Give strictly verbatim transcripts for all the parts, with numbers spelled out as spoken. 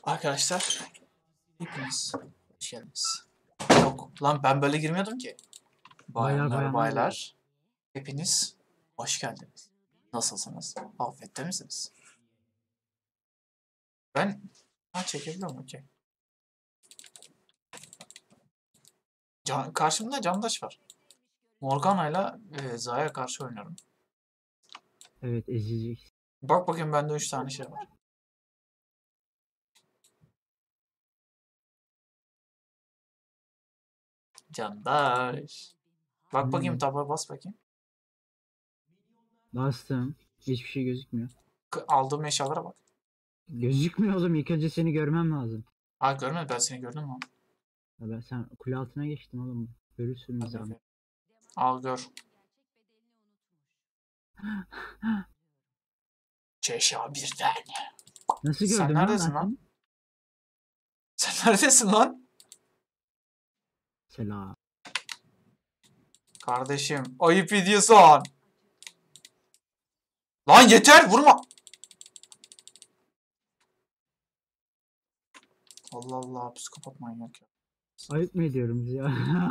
Arkadaşlar hepiniz hoş geldiniz. Yok lan ben böyle girmiyordum ki. Baylar, Bayanlar bayanlar. baylar hepiniz hoş geldiniz. Nasılsınız? Afiyette misiniz? Ben ha çekebiliyorum okey. Can, karşımda Candaş var. Morgana'yla e, Zaya karşı oynuyorum. Evet, ezecek. Bak bakayım bende üç tane şey var. Candaş. Bak bakayım Hmm. taba bas bakayım. Bastım. Hiçbir şey gözükmüyor. K- aldığım eşyalara bak. Gözükmüyor oğlum. İlk önce seni görmem lazım. Ha görmedim ben seni gördüm mü? Ya ben sen kule altına geçtin oğlum. Görürsün Hadi zaman. bakayım. Al gör. Çeşa birden. Nasıl Sen gördüm lan neredesin ben lan? seni? Sen neredesin lan? Selam. Kardeşim ayıp ediyorsun. Lan yeter vurma. Allah Allah psikopat manyak ya. Ayıp mı ediyorum ya?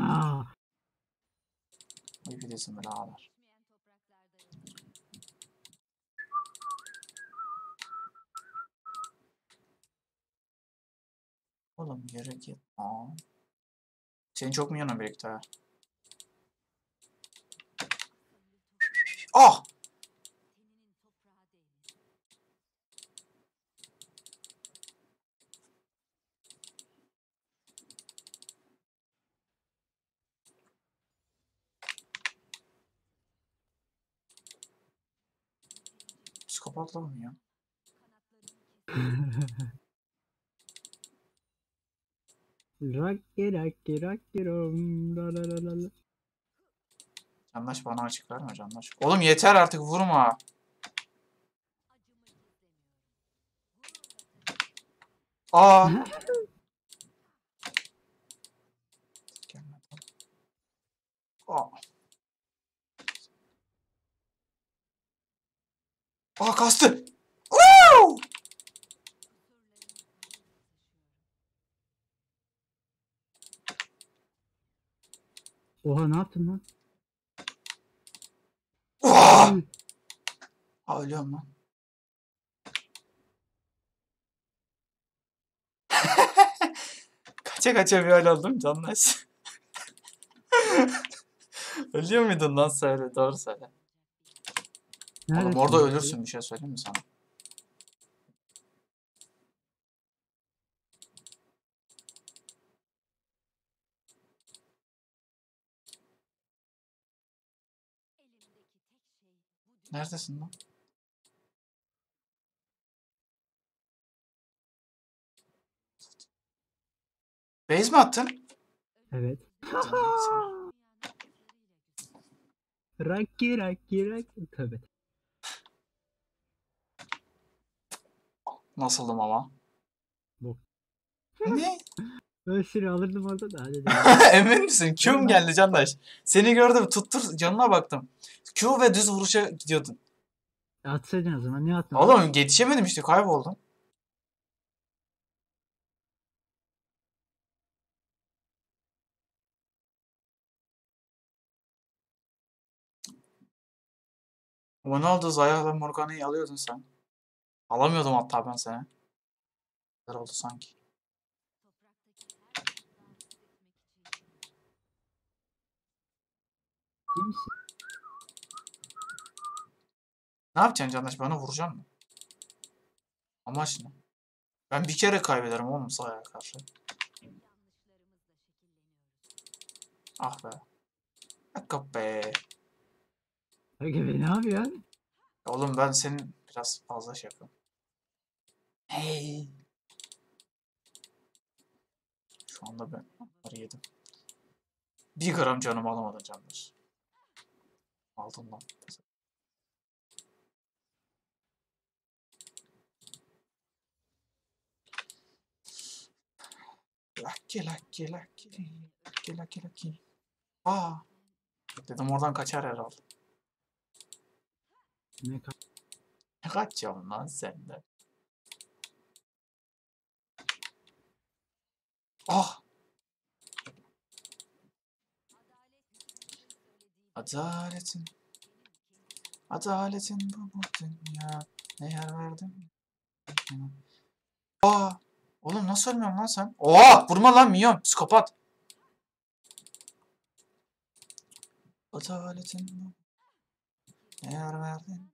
Ayıp ediyorsun böyle ağlar. Oğlum yere git. Aa. Senin çok mu yanın birlikte ha? Ah! Psikopatlar mı ya? Rakki rakki rakki rom. La la la la la. Candaş bana açık verme Candaş. Oğlum yeter artık vurma. Aa! Aa. Aa kastı. Woo! Oha, ne yaptın lan? Aa! Aa ölüyorum lan. Kaça kaça bir hal oldum Candaş. Ölüyor muydun lan söyle doğru söyle. Oğlum Neredesin orada lan? ölürsün bir şey söyleyeyim mi sana? Neredesin lan? Base mi attın? Evet. Canım Rakki rakki rakki. Tövbe. nasıldım ama? Bok. Ne? Ben seni alırdım orada da. Hadi de. Emin misin? Q'm geldi Candaş. Seni gördüm tuttur canına baktım. Q ve düz vuruşa gidiyordun. Atsaydın o zaman. Ne attın? Oğlum yetişemedim işte kayboldum. Ronaldo, Zayah'la Morgana'yı alıyordun sen. Alamıyordum hatta ben seni. Ne oldu sanki? Değil misin? Ne yapacaksın Candaş? Bana vuracaksın mı? Amaç ne? Ben bir kere kaybederim oğlum Zayah'a karşı. Ah be. Hakka be. Aga be, ne yapıyorsun? Oğlum ben senin biraz fazla şey yapıyorum. Hey. Şu anda ben onları yedim. Bir gram canımı alamadın Candaş. Aldın lan. Lucky lucky lucky. Lucky lucky lucky. Aa. Dedim oradan kaçar herhalde. Ne ka- Ne kaçıyorsun lan sen de? Ah! Adaletin. Adaletin bu bu dünya. Ne yer verdin? Aa! Oğlum nasıl ölmüyorsun lan sen? Oha! Vurma lan minyon. Psikopat. Adaletin bu. Ne yer verdin?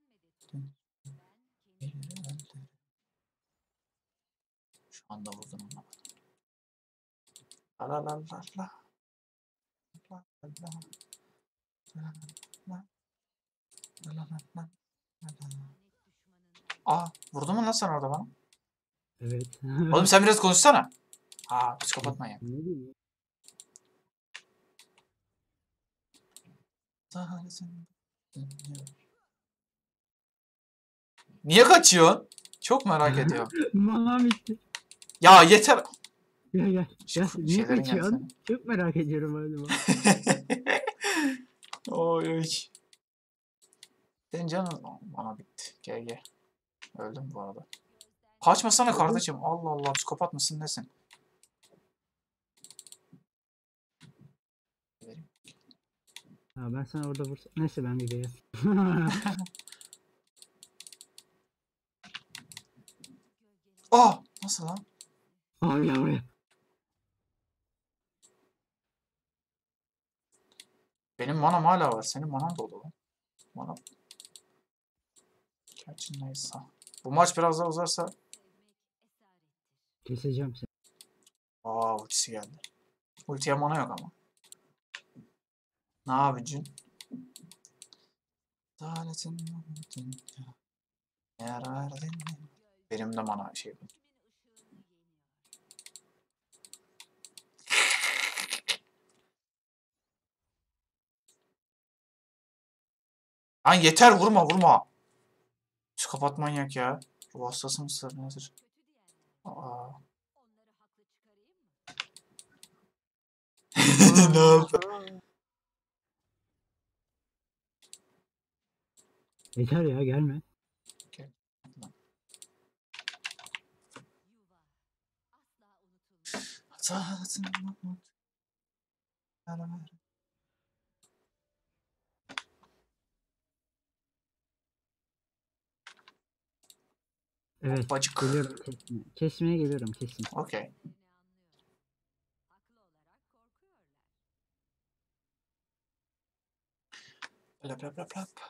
Şu anda vurdun onu. La la la la la. La la la. La la la la la. Aa, vurdun mu lan sen orada bana? Evet. Oğlum sen biraz konuşsana. Aa, psikopat manyak. Ne diyeyim? Niye kaçıyorsun? Çok merak ediyorum. Mana bitti. Ya yeter. Gel gel. Şu Ya niye şeylerin kaçıyorsun? gelsene. Çok merak ediyorum hadi bak. Oy oy. Senin canın bana bitti. Gel gel. Öldüm bu arada. Kaçmasana kardeşim. Allah Allah. Psikopat mısın nesin? Ha ben sana orada vursam. Neyse ben bir beyaz. Aa! Nasıl lan? Abi ya buraya. Benim manam hala var. Senin manan dolu lan. Manam. Gerçi neyse. Bu maç biraz daha uzarsa. Keseceğim seni. Aa ultisi geldi. Ultiye mana yok ama. Ne yapacaksın? Adaletin dünya. Yer verdin mi? Benim de mana şey. Lan yeter vurma vurma. Psikopat manyak ya. Ruh hastası mısın nedir? Aa. Ne oldu? Yeter ya gelme. Adaletin Evet. Bacık. Geliyorum kesmeye. Kesmeye geliyorum kesin. Okey. Plap plap plap plap.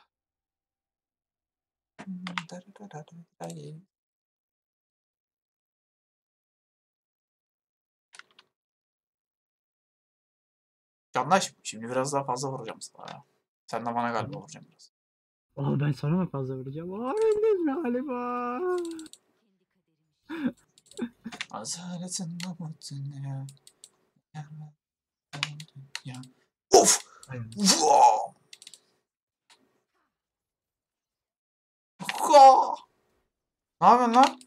Canlaş. Şimdi biraz daha fazla vuracağım sana ya. Sen de bana galiba vuracağım biraz. Aa ben sana mı fazla vuracağım? Aa öldüm galiba. Azaletin namutun ya. Ya. Of! Vaa! Ka! Ne yapıyorsun lan?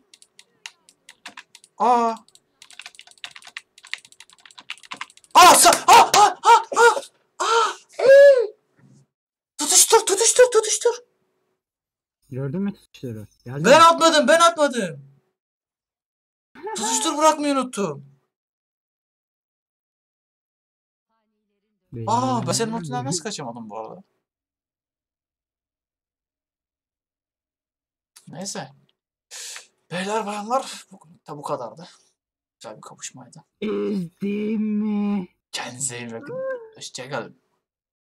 Aa! Aa! Sa aa! Aa! Aa! Aa! Aa! Ee! Tutuştur, tutuştur, tutuştur. Gördün mü tutuşları? Geldi Ben mi? atmadım, ben atmadım. Tutuştur bırakmayı unuttum. Aa, ben senin ultinden nasıl kaçamadım bu arada? Neyse. Beyler bayanlar, bugün de bu kadardı. Güzel bir kapışmaydı. Ezdim mi? Kendinize iyi bakın. Hoşçakalın.